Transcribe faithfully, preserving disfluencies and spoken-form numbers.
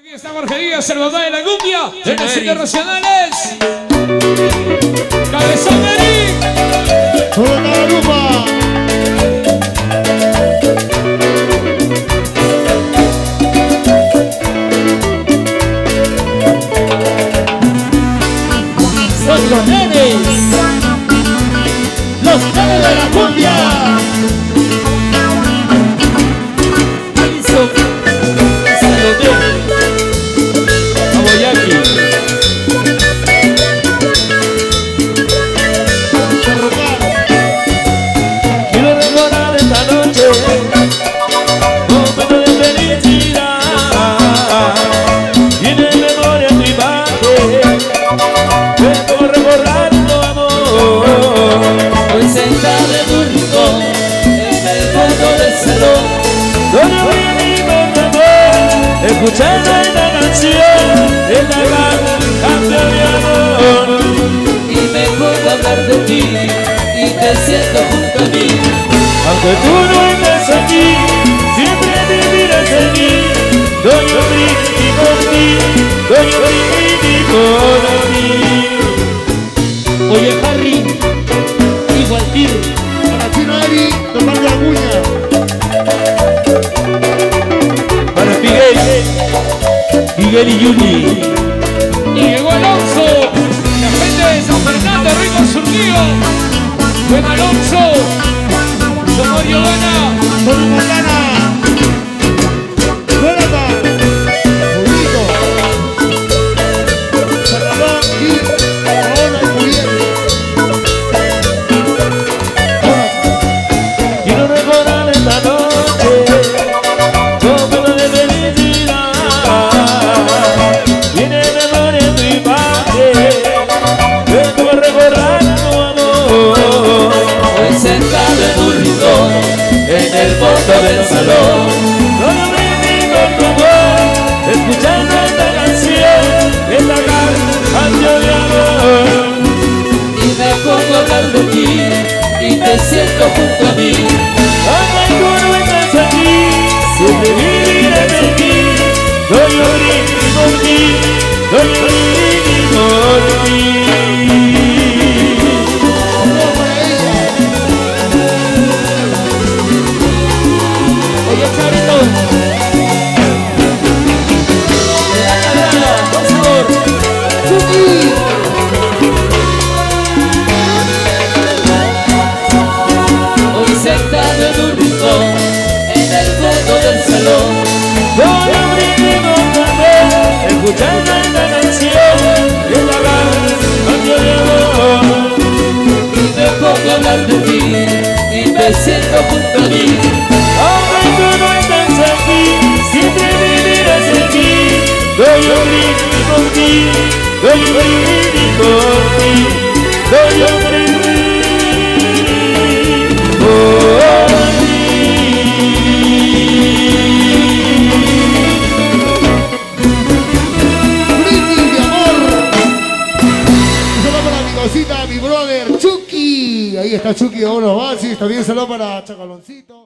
Aquí está Jorge Díaz, el papá de la cumbia de los internacionales. Cabezón Eric. Toda la lupa. Son los nenes, los nenes de la cumbia. Alison, Salomé, Aboyaki. Quiero recordar esta noche, momento de felicidad. Tiene memoria en mi bate. Puedo recordarlo, amor. Hoy sentado en un rincón, en el fondo del salón, donde voy a mi amor, escuchando esta canción, esta canción de amor. Y me pongo a hablar de ti, y te siento junto a mí. Aunque tú no estés aquí, siempre vivirás en mí. Doy un brindis por ti, doy un brindis por mí. Oye, Harry, igual tío. Para Chino Eri, tomar la cuña. Para Miguel, Miguel y Yuli. Y llegó Alonso, la gente de San Fernando, Rico Surquío. Buen Alonso, somos Giovanna. Solo Montana. Jonathan. Julito. Salvador y Paola y Julián. Quiero recordar esta noche, momento de felicidad. Tiene memoria en mi parte, vengo a recordarlo, amor. Hoy sentado en un rincón, en el fondo del salón, donde brindis con tu amor, escuchando esta canción, esta canción de amor. Y me pongo a hablar de ti, y te siento junto a mí. Aunque tú no estás aquí, siempre viviré en ti. Doy un brindis por ti, doy un brindis por ti. No para ella. Oye, Charito, de la cabrana, por favor. Chucky. Hoy sentado en un rincón, en el fondo del salón, voy a brindis con tu amor, escuchando esta canción, esta canción de amor. Y me pongo a hablar de ti, y te siento junto a mí. Aunque tú no estás aquí, siempre vivirás en mí. Doy un brindis por ti, doy un brindis por ti, doy un brindis por ti. Brindis de amor. Un saludo para mi cosita, mi brother Chucky. Ahí está Chucky, vámonos más. Sí, está bien, saludo para Chacaloncito.